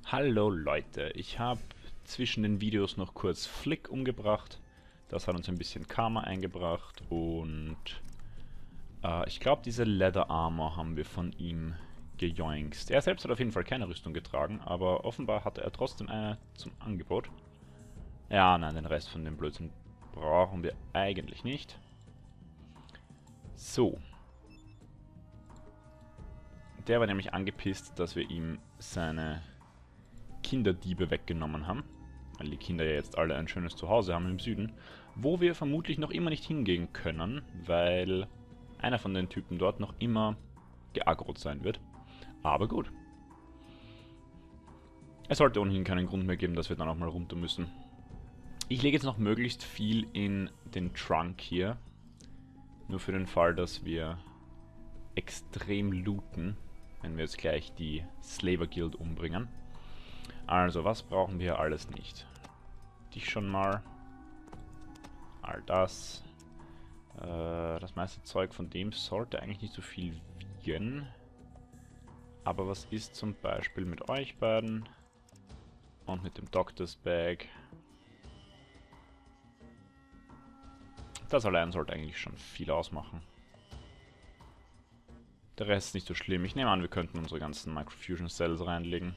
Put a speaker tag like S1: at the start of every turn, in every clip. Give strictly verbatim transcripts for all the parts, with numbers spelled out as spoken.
S1: Hallo Leute, ich habe zwischen den Videos noch kurz Flick umgebracht. Das hat uns ein bisschen Karma eingebracht und äh, ich glaube, diese Leather Armor haben wir von ihm gejoinkst. Er selbst hat auf jeden Fall keine Rüstung getragen, aber offenbar hatte er trotzdem eine zum Angebot. Ja, nein, den Rest von dem Blödsinn brauchen wir eigentlich nicht. So. Der war nämlich angepisst, dass wir ihm seine Kinderdiebe weggenommen haben, weil die Kinder ja jetzt alle ein schönes Zuhause haben im Süden, wo wir vermutlich noch immer nicht hingehen können, weil einer von den Typen dort noch immer geaggrot sein wird. Aber gut. Es sollte ohnehin keinen Grund mehr geben, dass wir dann auch mal runter müssen. Ich lege jetzt noch möglichst viel in den Trunk hier, nur für den Fall, dass wir extrem looten, wenn wir jetzt gleich die Slaver Guild umbringen. Also, was brauchen wir alles nicht? Dich schon mal. All das. Äh, das meiste Zeug von dem sollte eigentlich nicht so viel wiegen. Aber was ist zum Beispiel mit euch beiden? Und mit dem Doctor's Bag? Das allein sollte eigentlich schon viel ausmachen. Der Rest ist nicht so schlimm. Ich nehme an, wir könnten unsere ganzen Microfusion Cells reinlegen.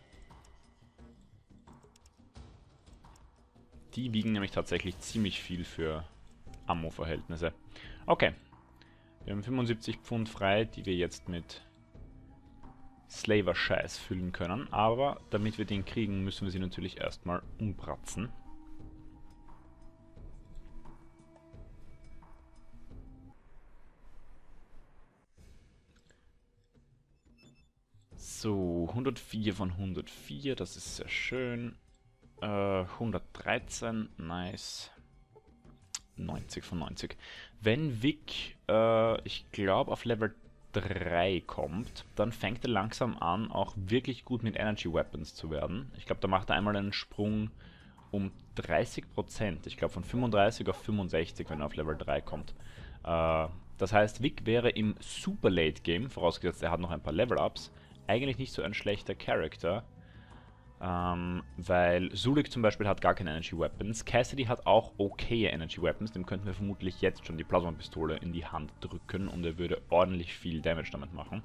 S1: Die wiegen nämlich tatsächlich ziemlich viel für Ammo-Verhältnisse. Okay. Wir haben fünfundsiebzig Pfund frei, die wir jetzt mit Slaver-Scheiß füllen können. Aber damit wir den kriegen, müssen wir sie natürlich erstmal umbratzen. So, hundertvier von hundertvier, das ist sehr schön. Äh, hundertdreizehn, nice. neunzig von neunzig. Wenn Vic, äh, ich glaube, auf Level drei kommt, dann fängt er langsam an, auch wirklich gut mit Energy Weapons zu werden. Ich glaube, da macht er einmal einen Sprung um dreißig Prozent. Ich glaube, von fünfunddreißig auf fünfundsechzig, wenn er auf Level drei kommt. Äh, das heißt, Vic wäre im Super Late Game, vorausgesetzt er hat noch ein paar Level-Ups, eigentlich nicht so ein schlechter Charakter. Ähm, weil Zulik zum Beispiel hat gar keine Energy Weapons. Cassidy hat auch okaye Energy Weapons. Dem könnten wir vermutlich jetzt schon die Plasma-Pistole in die Hand drücken und er würde ordentlich viel Damage damit machen.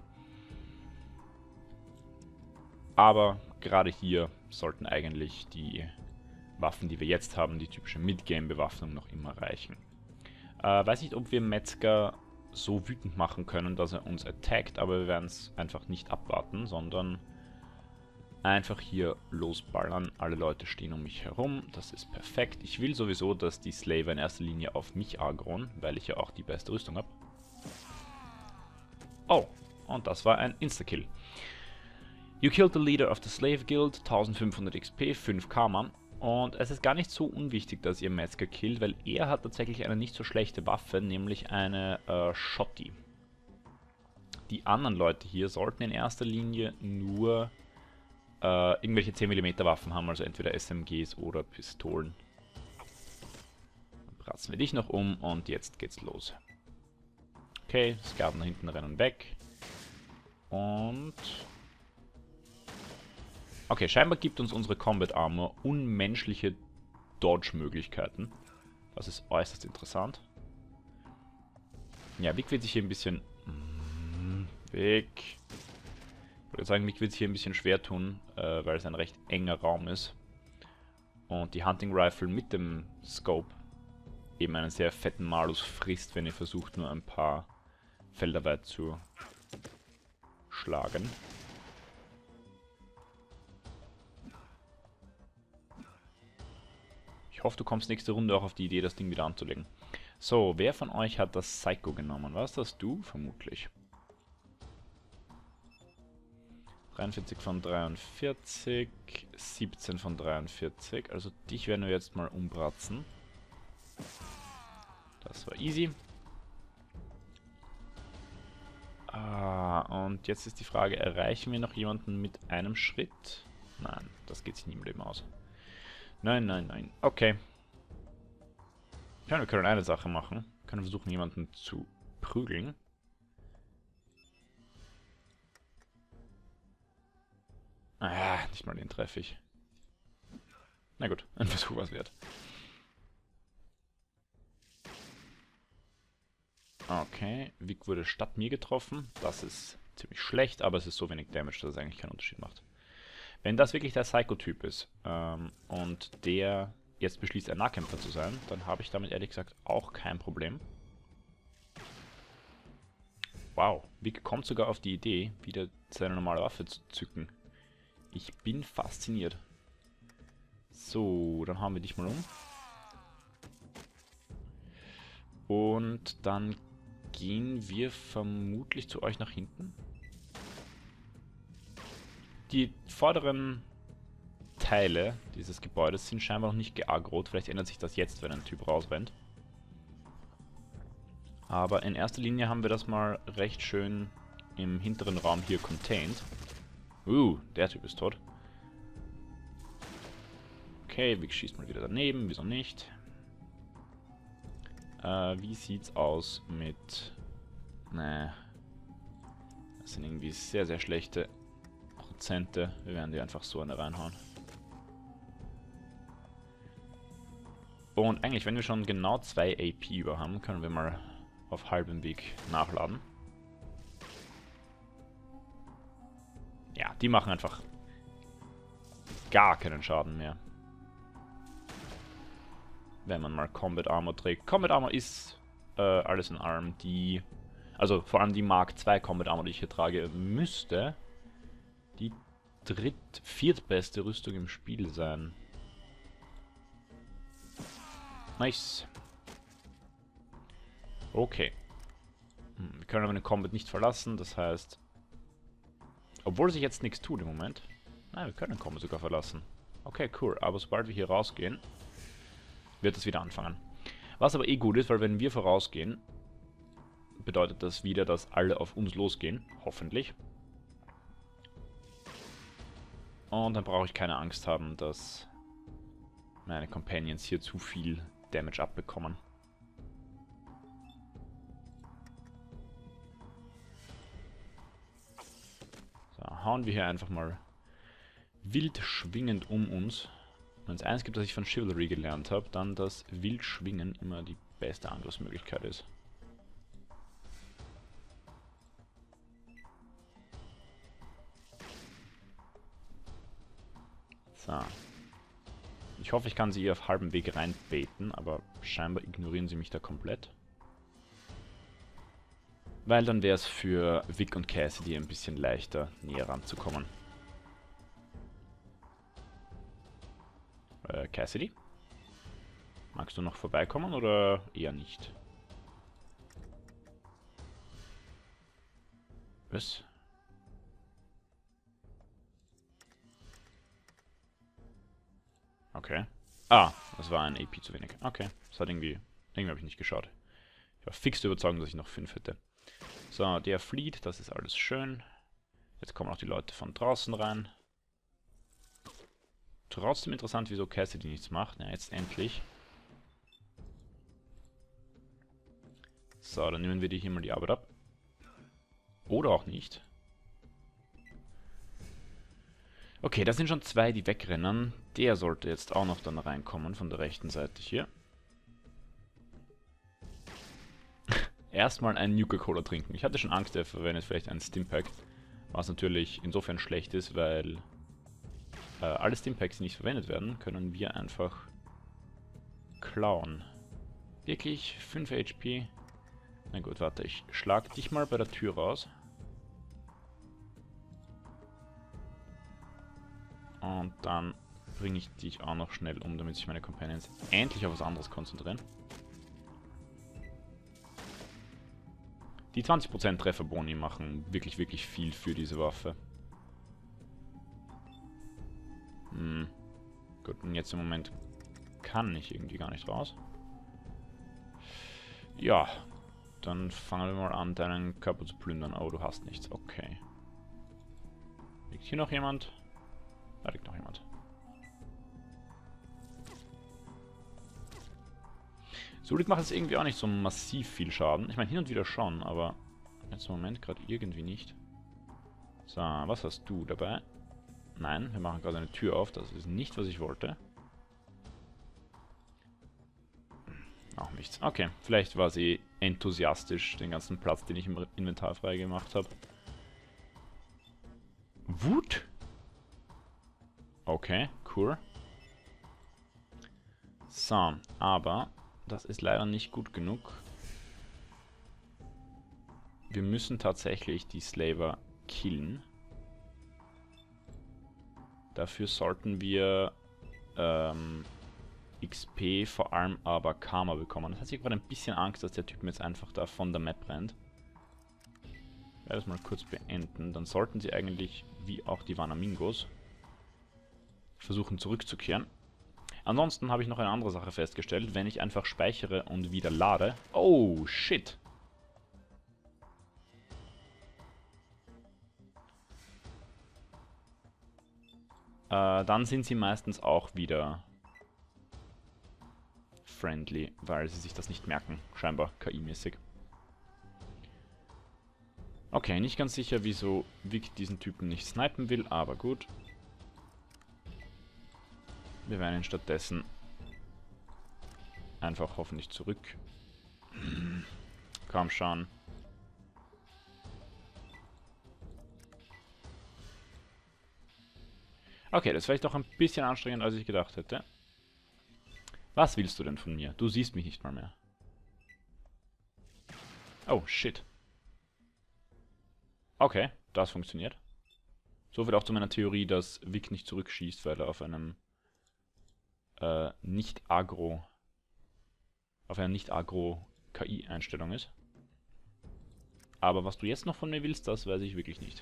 S1: Aber gerade hier sollten eigentlich die Waffen, die wir jetzt haben, die typische Mid-Game-Bewaffnung, noch immer reichen. Äh, weiß nicht, ob wir Metzger so wütend machen können, dass er uns attackt, aber wir werden es einfach nicht abwarten, sondern einfach hier losballern. Alle Leute stehen um mich herum. Das ist perfekt. Ich will sowieso, dass die Slaver in erster Linie auf mich aggroen, weil ich ja auch die beste Rüstung habe. Oh, und das war ein Insta-Kill. You killed the leader of the Slave Guild, eintausendfünfhundert X P, fünf Karma. Und es ist gar nicht so unwichtig, dass ihr Metzger killt, weil er hat tatsächlich eine nicht so schlechte Waffe, nämlich eine äh, Shotty. Die anderen Leute hier sollten in erster Linie nur Uh, irgendwelche zehn Millimeter Waffen haben, also entweder S M Gs oder Pistolen. Dann bratzen wir dich noch um und jetzt geht's los. Okay, Sklaven da hinten rennen weg. Und... Okay, scheinbar gibt uns unsere Combat Armor unmenschliche Dodge-Möglichkeiten. Das ist äußerst interessant. Ja, Vic wird sich hier ein bisschen... Vic... Ich würde sagen, mich wird es hier ein bisschen schwer tun, äh, weil es ein recht enger Raum ist. Und die Hunting Rifle mit dem Scope eben einen sehr fetten Malus frisst, wenn ihr versucht, nur ein paar Felder weit zu schlagen. Ich hoffe, du kommst nächste Runde auch auf die Idee, das Ding wieder anzulegen. So, wer von euch hat das Psycho genommen? Was das du? Vermutlich. dreiundvierzig von dreiundvierzig, siebzehn von dreiundvierzig. Also dich werden wir jetzt mal umbratzen. Das war easy. Ah, und jetzt ist die Frage, erreichen wir noch jemanden mit einem Schritt? Nein, das geht sich nie im Leben aus. Nein, nein, nein. Okay. Ja, wir können eine Sache machen. Wir können versuchen, jemanden zu prügeln. Ah, nicht mal den treffe ich. Na gut, ein Versuch was wert. Okay, Vic wurde statt mir getroffen. Das ist ziemlich schlecht, aber es ist so wenig Damage, dass es eigentlich keinen Unterschied macht. Wenn das wirklich der Psycho-Typ ist ähm, und der jetzt beschließt, ein Nahkämpfer zu sein, dann habe ich damit ehrlich gesagt auch kein Problem. Wow, Vic kommt sogar auf die Idee, wieder seine normale Waffe zu zücken. Ich bin fasziniert. So, dann hauen wir dich mal um. Und dann gehen wir vermutlich zu euch nach hinten. Die vorderen Teile dieses Gebäudes sind scheinbar noch nicht geaggrot. Vielleicht ändert sich das jetzt, wenn ein Typ rausrennt. Aber in erster Linie haben wir das mal recht schön im hinteren Raum hier contained. Uh, der Typ ist tot. Okay, Vic schießt mal wieder daneben, wieso nicht? Äh, wie sieht's aus mit... Ne, das sind irgendwie sehr, sehr schlechte Prozente. Wir werden die einfach so eine reinhauen. Und eigentlich, wenn wir schon genau zwei A P über haben, können wir mal auf halbem Weg nachladen. Ja, die machen einfach gar keinen Schaden mehr. Wenn man mal Combat Armor trägt. Combat Armor ist äh, alles in allem die... Also vor allem die Mark zwei Combat Armor, die ich hier trage, müsste die dritt-, viertbeste Rüstung im Spiel sein. Nice. Okay. Hm, wir können aber den Combat nicht verlassen, das heißt... Obwohl sich jetzt nichts tut im Moment. Nein, wir können den Combat sogar verlassen. Okay, cool. Aber sobald wir hier rausgehen, wird es wieder anfangen. Was aber eh gut ist, weil wenn wir vorausgehen, bedeutet das wieder, dass alle auf uns losgehen. Hoffentlich. Und dann brauche ich keine Angst haben, dass meine Companions hier zu viel Damage abbekommen. So, hauen wir hier einfach mal wild schwingend um uns. Wenn es eins gibt, das ich von Chivalry gelernt habe, dann, dass wild schwingen immer die beste Angriffsmöglichkeit ist. So. Ich hoffe, ich kann sie hier auf halbem Weg reinbaiten, aber scheinbar ignorieren sie mich da komplett. Weil dann wäre es für Vic und Cassidy ein bisschen leichter, näher ranzukommen. Äh, Cassidy? Magst du noch vorbeikommen oder eher nicht? Was? Okay. Ah, das war ein A P zu wenig. Okay, das hat irgendwie... Irgendwie habe ich nicht geschaut. Ich war fix der Überzeugung, dass ich noch fünf hätte. So, der flieht, das ist alles schön. Jetzt kommen auch die Leute von draußen rein. Trotzdem interessant, wieso Cassidy nichts macht. Ja, jetzt endlich. So, dann nehmen wir dir hier mal die Arbeit ab. Oder auch nicht. Okay, das sind schon zwei, die wegrennen. Der sollte jetzt auch noch dann reinkommen von der rechten Seite hier. Erstmal einen Nuka-Cola trinken. Ich hatte schon Angst, er verwendet vielleicht einen Stimpack. Was natürlich insofern schlecht ist, weil äh, alle Stimpacks, die nicht verwendet werden, können wir einfach klauen. Wirklich? fünf H P? Na gut, warte, ich schlag dich mal bei der Tür raus. Und dann bringe ich dich auch noch schnell um, damit sich meine Companions endlich auf was anderes konzentrieren. Die zwanzig Prozent Trefferboni machen wirklich, wirklich viel für diese Waffe. Hm. Gut, und jetzt im Moment kann ich irgendwie gar nicht raus. Ja, dann fangen wir mal an, deinen Körper zu plündern. Oh, du hast nichts. Okay. Liegt hier noch jemand? Da liegt noch jemand. Sulik macht jetzt irgendwie auch nicht so massiv viel Schaden. Ich meine, hin und wieder schon, aber jetzt im Moment gerade irgendwie nicht. So, was hast du dabei? Nein, wir machen gerade eine Tür auf. Das ist nicht, was ich wollte. Auch nichts. Okay, vielleicht war sie enthusiastisch, den ganzen Platz, den ich im Inventar frei gemacht habe. Wut? Okay, cool. So, aber das ist leider nicht gut genug. Wir müssen tatsächlich die Slaver killen. Dafür sollten wir ähm, X P, vor allem aber Karma bekommen. Das heißt, ich habe gerade ein bisschen Angst, dass der Typ mir jetzt einfach da von der Map rennt. Ich werde das mal kurz beenden. Dann sollten sie eigentlich, wie auch die Vanamingos, versuchen zurückzukehren. Ansonsten habe ich noch eine andere Sache festgestellt. Wenn ich einfach speichere und wieder lade... Oh, shit! Äh, dann sind sie meistens auch wieder friendly, weil sie sich das nicht merken, scheinbar K I-mäßig. Okay, nicht ganz sicher, wieso Vic diesen Typen nicht snipen will, aber gut. Wir werden ihn stattdessen einfach hoffentlich zurück. Komm schon. Okay, das war vielleicht doch ein bisschen anstrengend, als ich gedacht hätte. Was willst du denn von mir? Du siehst mich nicht mal mehr. Oh, shit. Okay, das funktioniert. So viel auch zu meiner Theorie, dass Vic nicht zurückschießt, weil er auf einem äh, nicht-agro auf einer nicht-agro-K I-Einstellung ist. Aber was du jetzt noch von mir willst, das weiß ich wirklich nicht.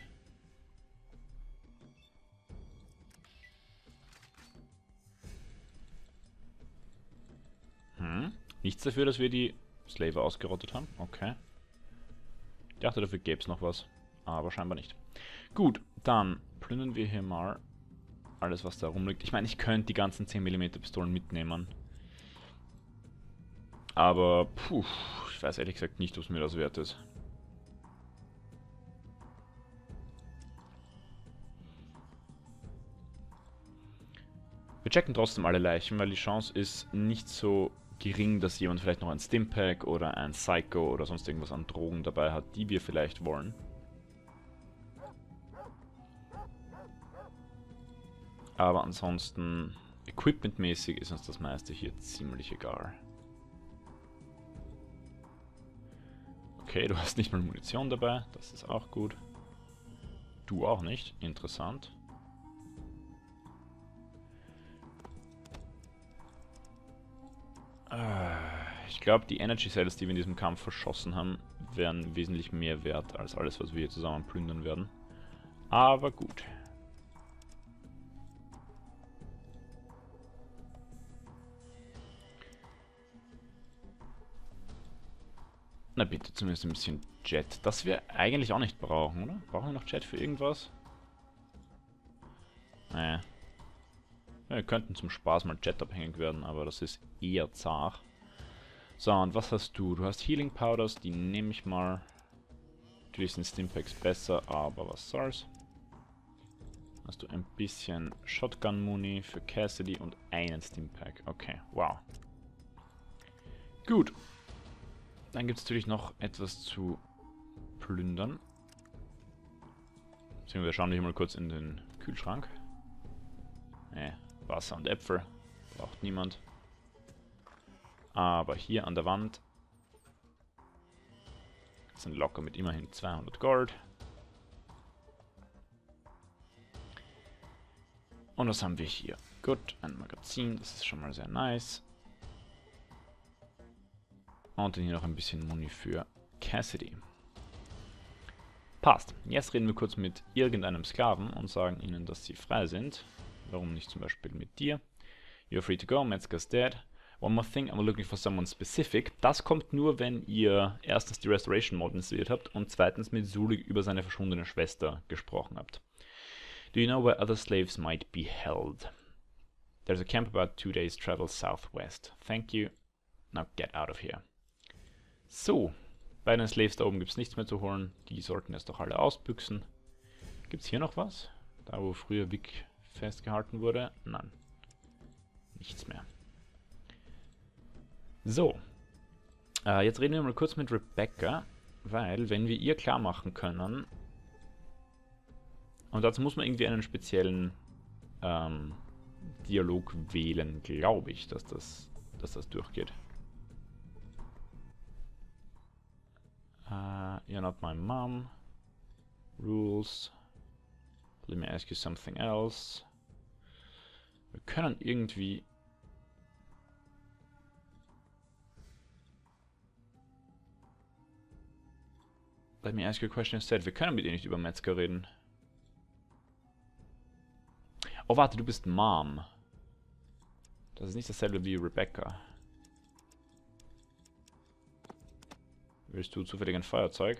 S1: Hm. Nichts dafür, dass wir die Slaver ausgerottet haben. Okay. Ich dachte, dafür gäbe es noch was. Aber scheinbar nicht. Gut, dann plündern wir hier mal alles, was da rumliegt. Ich meine, ich könnte die ganzen zehn Millimeter Pistolen mitnehmen. Aber, puh, ich weiß ehrlich gesagt nicht, was mir das wert ist. Wir checken trotzdem alle Leichen, weil die Chance ist nicht so gering, dass jemand vielleicht noch ein Stimpack oder ein Psycho oder sonst irgendwas an Drogen dabei hat, die wir vielleicht wollen. Aber ansonsten, equipmentmäßig ist uns das meiste hier ziemlich egal. Okay, du hast nicht mal Munition dabei, das ist auch gut. Du auch nicht, interessant. Ich glaube, die Energy Cells, die wir in diesem Kampf verschossen haben, wären wesentlich mehr wert als alles, was wir hier zusammen plündern werden. Aber gut. Na bitte, zumindest ein bisschen Jet. Das wir eigentlich auch nicht brauchen, oder? Brauchen wir noch Jet für irgendwas? Naja. Ja, wir könnten zum Spaß mal Jet-abhängig werden, aber das ist eher zart. So, und was hast du? Du hast Healing Powders, die nehme ich mal. Natürlich sind Stimpaks besser, aber was soll's. Hast du ein bisschen Shotgun-Muni für Cassidy und einen Stimpack. Okay, wow. Gut. Dann gibt es natürlich noch etwas zu plündern. Wir schauen hier mal kurz in den Kühlschrank. Ne, Wasser und Äpfel. Braucht niemand. Aber hier an der Wand sind locker mit immerhin zweihundert Gold. Und was haben wir hier? Gut, ein Magazin, das ist schon mal sehr nice. Und dann hier noch ein bisschen Muni für Cassidy. Passt. Jetzt reden wir kurz mit irgendeinem Sklaven und sagen ihnen, dass sie frei sind. Warum nicht zum Beispiel mit dir? You're free to go, Metzger's dead. One more thing, I'm looking for someone specific. Das kommt nur, wenn ihr erstens die Restoration Mode installiert habt und zweitens mit Zulik über seine verschwundene Schwester gesprochen habt. Do you know where other slaves might be held? There's a camp about two days travel southwest. Thank you. Now get out of here. So, bei den Slaves da oben gibt es nichts mehr zu holen. Die sollten jetzt doch alle ausbüchsen. Gibt es hier noch was? Da, wo früher Vic festgehalten wurde. Nein. Nichts mehr. So. Äh, jetzt reden wir mal kurz mit Rebecca, weil, wenn wir ihr klar machen können, und dazu muss man irgendwie einen speziellen ähm, Dialog wählen, glaube ich, dass das, dass das durchgeht. Uh, you're not my mom. Rules. Let me ask you something else. Wir können irgendwie... Let me ask you a question instead. Wir können mit ihr nicht über Metzger reden. Oh, warte, du bist Mom. Das ist nicht dasselbe wie Rebecca. Willst du zufällig ein Feuerzeug?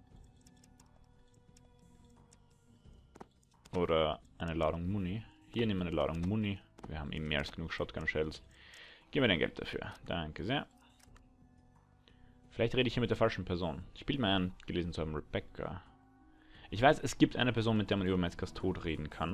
S1: Oder eine Ladung Muni? Hier, nimm eine Ladung Muni. Wir haben eben mehr als genug Shotgun-Shells. Gib mir dein Geld dafür. Danke sehr. Vielleicht rede ich hier mit der falschen Person. Ich bilde mir ein, gelesen zu haben, Rebecca. Ich weiß, es gibt eine Person, mit der man über Metzgers Tod reden kann.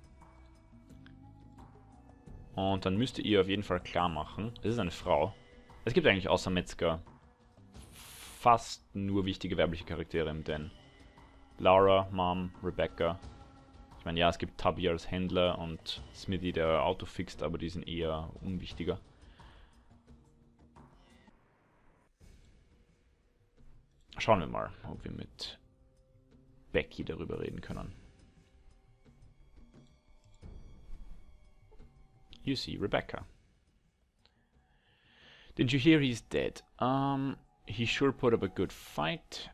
S1: Und dann müsst ihr auf jeden Fall klar machen, es ist eine Frau. Es gibt eigentlich außer Metzger fast nur wichtige weibliche Charaktere im Den. Laura, Mom, Rebecca. Ich meine, ja, es gibt Tubby als Händler und Smithy, der Auto fixt, aber die sind eher unwichtiger. Schauen wir mal, ob wir mit Becky darüber reden können. You see, Rebecca. Didn't you hear he's dead? Um, he sure put up a good fight.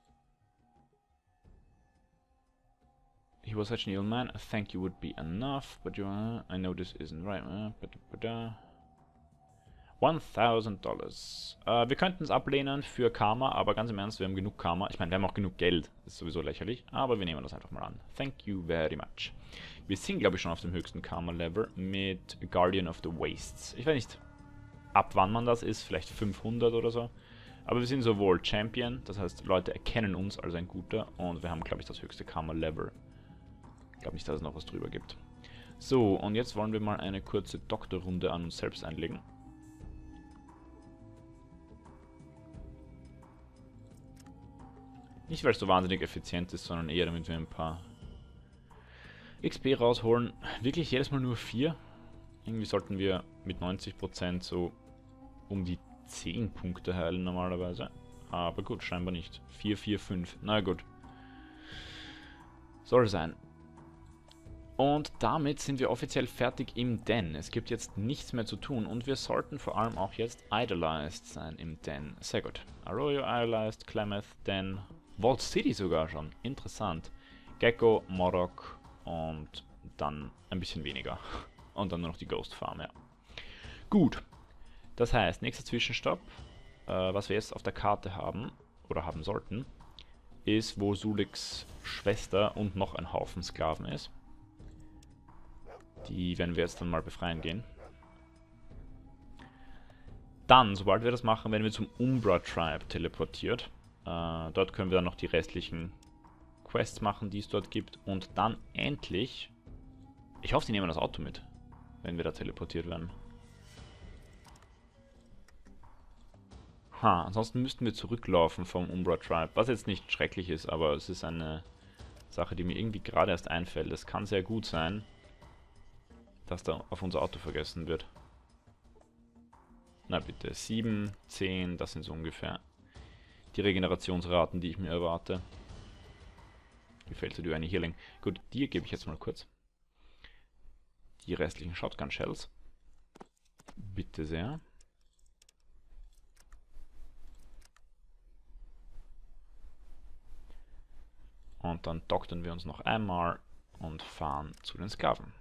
S1: He was such an ill man. A thank you would be enough, but you, uh, I know this isn't right. Uh, one thousand dollars. Uh, wir könnten es ablehnen für Karma, aber ganz im Ernst, wir haben genug Karma. Ich meine, wir haben auch genug Geld. Das ist sowieso lächerlich, aber wir nehmen das einfach mal an. Thank you very much. Wir sind, glaube ich, schon auf dem höchsten Karma-Level mit Guardian of the Wastes. Ich weiß nicht, ab wann man das ist, vielleicht fünfhundert oder so. Aber wir sind sowohl Champion, das heißt, Leute erkennen uns als ein Guter und wir haben, glaube ich, das höchste Karma-Level. Ich glaube nicht, dass es noch was drüber gibt. So, und jetzt wollen wir mal eine kurze Doktorrunde an uns selbst einlegen. Nicht, weil es so wahnsinnig effizient ist, sondern eher, damit wir ein paar X P rausholen. Wirklich jedes Mal nur vier? Irgendwie sollten wir mit neunzig Prozent so um die zehn Punkte heilen normalerweise. Aber gut, scheinbar nicht. vier, vier, fünf. Na gut. Soll sein. Und damit sind wir offiziell fertig im Den. Es gibt jetzt nichts mehr zu tun und wir sollten vor allem auch jetzt idolized sein im Den. Sehr gut. Arroyo idolized, Klamath, Den, Vault City sogar schon. Interessant. Gecko, Morok und dann ein bisschen weniger. Und dann nur noch die Ghost Farm, ja. Gut. Das heißt, nächster Zwischenstopp, äh, was wir jetzt auf der Karte haben, oder haben sollten, ist, wo Suliks Schwester und noch ein Haufen Sklaven ist. Die werden wir jetzt dann mal befreien gehen. Dann, sobald wir das machen, werden wir zum Umbra Tribe teleportiert. Äh, dort können wir dann noch die restlichen Quests machen, die es dort gibt. Und dann endlich... Ich hoffe, sie nehmen das Auto mit, wenn wir da teleportiert werden. Ha, ansonsten müssten wir zurücklaufen vom Umbra Tribe. Was jetzt nicht schrecklich ist, aber es ist eine Sache, die mir irgendwie gerade erst einfällt. Es kann sehr gut sein, dass da auf unser Auto vergessen wird. Na bitte, sieben, zehn, das sind so ungefähr die Regenerationsraten, die ich mir erwarte. Gefällt dir eine Healing? Gut, dir gebe ich jetzt mal kurz die restlichen Shotgun Shells. Bitte sehr. Und dann doktern wir uns noch einmal und fahren zu den Sklaven.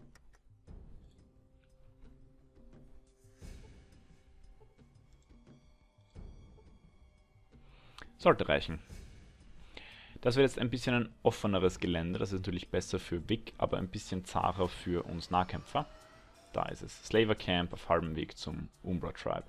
S1: Sollte reichen. Das wird jetzt ein bisschen ein offeneres Gelände. Das ist natürlich besser für Vic, aber ein bisschen zahler für uns Nahkämpfer. Da ist es. Slaver Camp auf halbem Weg zum Umbra Tribe.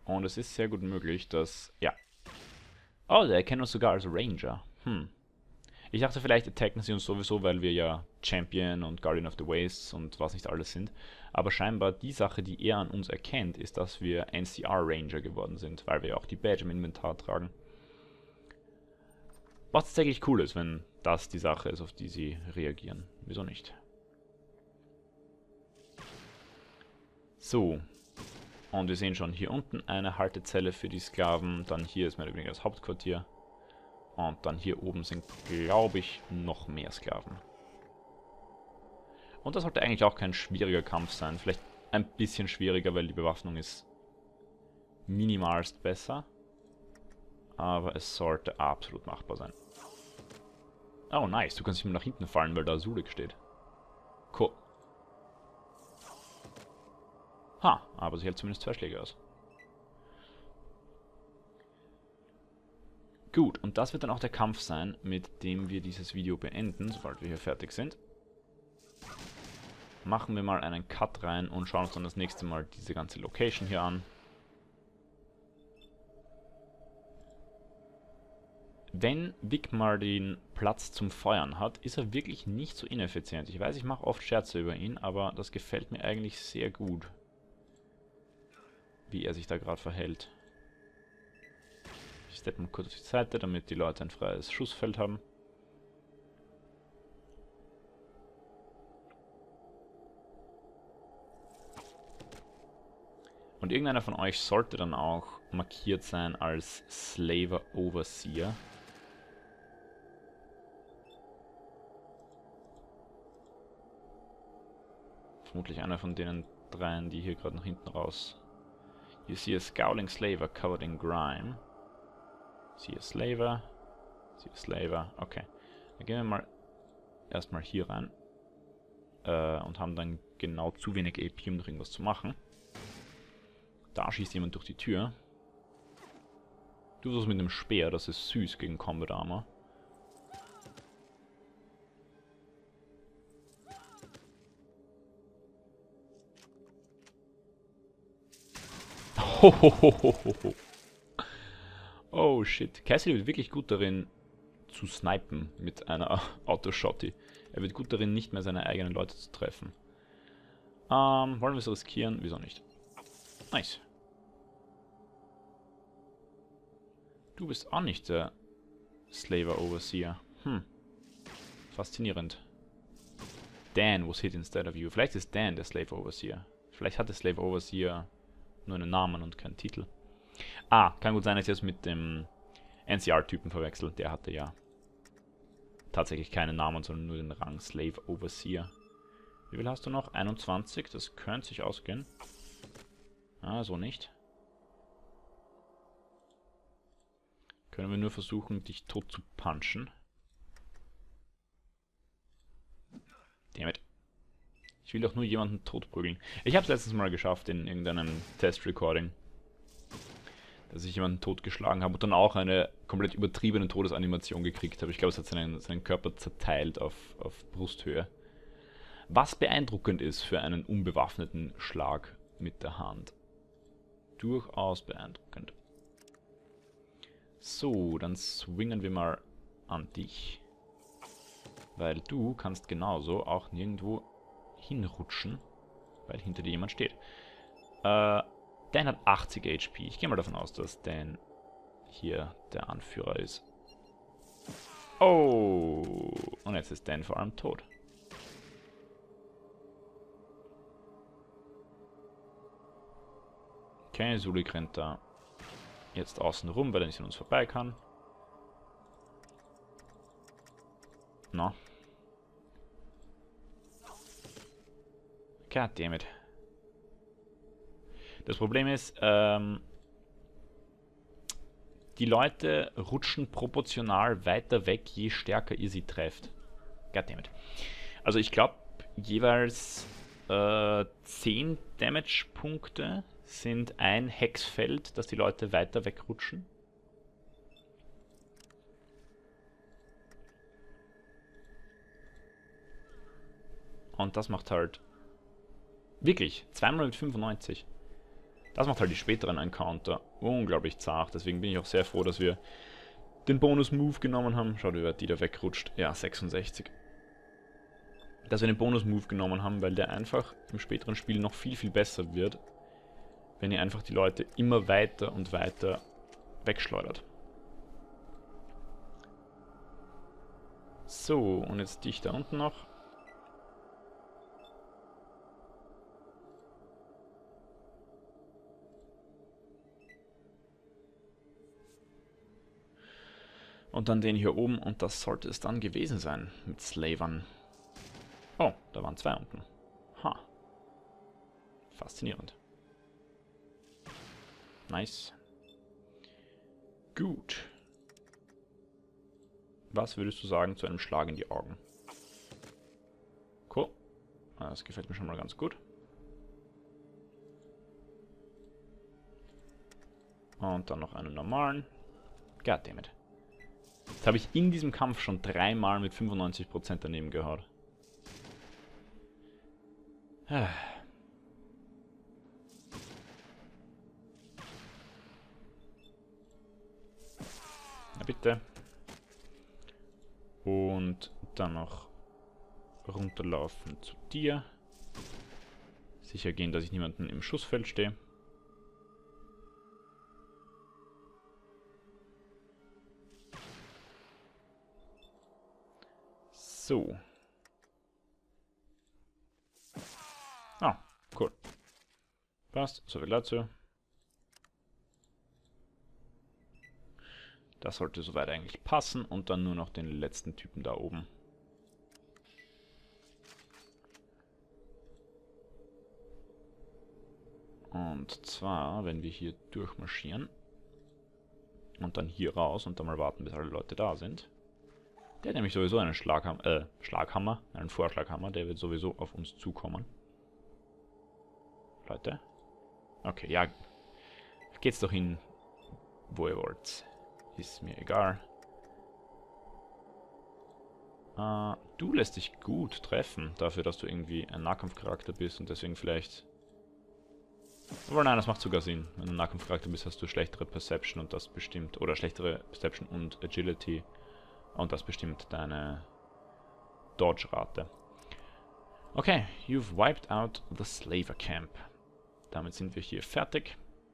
S1: Und es ist sehr gut möglich, dass... Ja. Oh, der erkennt uns sogar als Ranger. Hm. Ich dachte, vielleicht attacken sie uns sowieso, weil wir ja Champion und Guardian of the Wastes und was nicht alles sind. Aber scheinbar die Sache, die er an uns erkennt, ist, dass wir N C R Ranger geworden sind, weil wir ja auch die Badge im Inventar tragen. Was tatsächlich cool ist, wenn das die Sache ist, auf die sie reagieren. Wieso nicht? So. Und wir sehen schon hier unten eine Haltezelle für die Sklaven. Dann hier ist mehr oder weniger das Hauptquartier. Und dann hier oben sind, glaube ich, noch mehr Sklaven. Und das sollte eigentlich auch kein schwieriger Kampf sein. Vielleicht ein bisschen schwieriger, weil die Bewaffnung ist minimalst besser. Aber es sollte absolut machbar sein. Oh, nice. Du kannst ihm nach hinten fallen, weil da Sulik steht. Cool. Ha, aber sie hält zumindest zwei Schläge aus. Gut, und das wird dann auch der Kampf sein, mit dem wir dieses Video beenden, sobald wir hier fertig sind. Machen wir mal einen Cut rein und schauen uns dann das nächste Mal diese ganze Location hier an. Wenn Wigmar den Platz zum Feuern hat, ist er wirklich nicht so ineffizient. Ich weiß, ich mache oft Scherze über ihn, aber das gefällt mir eigentlich sehr gut, wie er sich da gerade verhält. Ich steppe mal kurz auf die Seite, damit die Leute ein freies Schussfeld haben. Und irgendeiner von euch sollte dann auch markiert sein als Slaver Overseer. Vermutlich einer von denen dreien, die hier gerade nach hinten raus. You see a scowling slaver covered in grime. See a slaver. See a slaver. Okay. Dann gehen wir mal erstmal hier rein. Äh, und haben dann genau zu wenig A P, um noch irgendwas zu machen. Da schießt jemand durch die Tür. Du versuchst mit einem Speer, das ist süß gegen Combat Armor. Hohohohoho. Oh shit. Cassidy wird wirklich gut darin zu snipen mit einer Autoshotty. Er wird gut darin, nicht mehr seine eigenen Leute zu treffen. Ähm, wollen wir es riskieren? Wieso nicht? Nice. Du bist auch nicht der Slaver Overseer. Hm. Faszinierend. Dan was hit instead of you. Vielleicht ist Dan der Slave Overseer. Vielleicht hat der Slave Overseer nur einen Namen und keinen Titel. Ah, kann gut sein, dass ich das mit dem N C R-Typen verwechsel. Der hatte ja tatsächlich keinen Namen, sondern nur den Rang Slave Overseer. Wie viel hast du noch? einundzwanzig, das könnte sich ausgehen. Ah, so nicht. Können wir nur versuchen, dich tot zu punchen. Dammit. Ich will doch nur jemanden totprügeln. Ich habe es letztens mal geschafft in irgendeinem Test-Recording, dass ich jemanden totgeschlagen habe und dann auch eine komplett übertriebene Todesanimation gekriegt habe. Ich glaube, es hat seinen, seinen Körper zerteilt auf, auf Brusthöhe. Was beeindruckend ist für einen unbewaffneten Schlag mit der Hand. Durchaus beeindruckend. So, dann swingen wir mal an dich. Weil du kannst genauso auch nirgendwo hinrutschen, weil hinter dir jemand steht. Äh, Dan hat achtzig H P. Ich gehe mal davon aus, dass Dan hier der Anführer ist. Oh! Und jetzt ist Dan vor allem tot. Okay, Sulik rennt da jetzt außen rum, weil er nicht an uns vorbei kann. No. Goddammit. Das Problem ist, ähm, die Leute rutschen proportional weiter weg, je stärker ihr sie trefft. Goddammit. Also ich glaube, jeweils äh, zehn Damage-Punkte sind ein Hexfeld, dass die Leute weiter wegrutschen. Und das macht halt wirklich zweimal mit fünfundneunzig. Das macht halt die späteren Encounter unglaublich zart. Deswegen bin ich auch sehr froh, dass wir den Bonus-Move genommen haben. Schaut, wie weit die da wegrutscht. Ja, sechsundsechzig. Dass wir den Bonus-Move genommen haben, weil der einfach im späteren Spiel noch viel, viel besser wird, wenn ihr einfach die Leute immer weiter und weiter wegschleudert. So, und jetzt dich da unten noch. Und dann den hier oben, und das sollte es dann gewesen sein mit Slavern. Oh, da waren zwei unten. Ha. Faszinierend. Nice. Gut. Was würdest du sagen zu einem Schlag in die Augen? Cool. Das gefällt mir schon mal ganz gut. Und dann noch einen normalen. Goddammit. Jetzt habe ich in diesem Kampf schon dreimal mit fünfundneunzig Prozent daneben gehauen. Na bitte. Und dann noch runterlaufen zu dir. Sicher gehen, dass ich niemanden im Schussfeld stehe. So. Ah, cool. Passt, so viel dazu. Das sollte soweit eigentlich passen und dann nur noch den letzten Typen da oben. Und zwar, wenn wir hier durchmarschieren und dann hier raus und dann mal warten, bis alle Leute da sind. Der hat nämlich sowieso einen Schlagham äh, Schlaghammer, einen Vorschlaghammer, der wird sowieso auf uns zukommen. Leute. Okay, ja. Geht's doch hin, wo ihr wollt. Ist mir egal. Äh, du lässt dich gut treffen, dafür, dass du irgendwie ein Nahkampfcharakter bist und deswegen vielleicht... Aber nein, das macht sogar Sinn. Wenn du ein Nahkampfcharakter bist, hast du schlechtere Perception und das bestimmt... Oder schlechtere Perception und Agility. Und das bestimmt deine Dodge-Rate. Okay, you've wiped out the Slaver Camp. Damit sind wir hier fertig.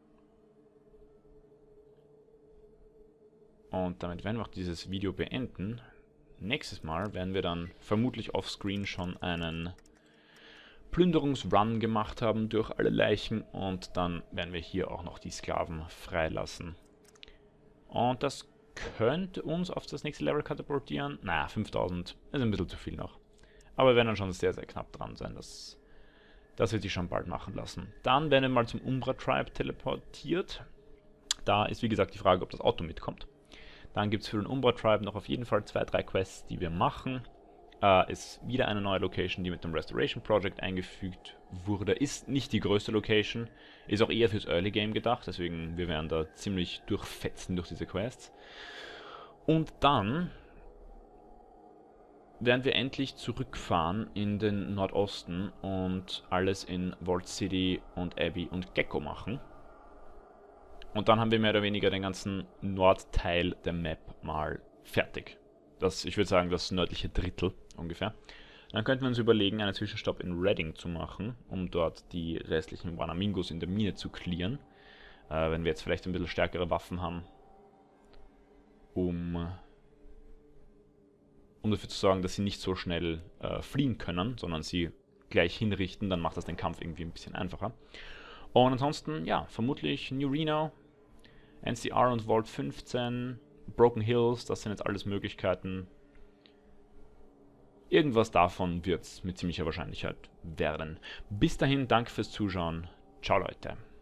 S1: Und damit werden wir auch dieses Video beenden. Nächstes Mal werden wir dann vermutlich offscreen schon einen Plünderungsrun gemacht haben durch alle Leichen. Und dann werden wir hier auch noch die Sklaven freilassen. Und das könnte uns auf das nächste Level katapultieren. Naja, fünftausend ist ein bisschen zu viel noch. Aber wir werden dann schon sehr, sehr knapp dran sein. Das, das wird sich schon bald machen lassen. Dann werden wir mal zum Umbra Tribe teleportiert. Da ist wie gesagt die Frage, ob das Auto mitkommt. Dann gibt es für den Umbra Tribe noch auf jeden Fall zwei, drei Quests, die wir machen. Äh, ist wieder eine neue Location, die mit dem Restoration Project eingefügt wurde. Ist nicht die größte Location, ist auch eher fürs Early Game gedacht, deswegen wir werden da ziemlich durchfetzen durch diese Quests. Und dann werden wir endlich zurückfahren in den Nordosten und alles in Vault City und Abbey und Gecko machen. Und dann haben wir mehr oder weniger den ganzen Nordteil der Map mal fertig. Das, ich würde sagen, das nördliche Drittel ungefähr. Dann könnten wir uns überlegen, einen Zwischenstopp in Reading zu machen, um dort die restlichen Wanamingos in der Mine zu clearen. Äh, wenn wir jetzt vielleicht ein bisschen stärkere Waffen haben, um, um dafür zu sorgen, dass sie nicht so schnell äh, fliehen können, sondern sie gleich hinrichten, dann macht das den Kampf irgendwie ein bisschen einfacher. Und ansonsten, ja, vermutlich New Reno, N C R und Vault fünfzehn, Broken Hills, das sind jetzt alles Möglichkeiten. Irgendwas davon wird es mit ziemlicher Wahrscheinlichkeit werden. Bis dahin, danke fürs Zuschauen. Ciao Leute.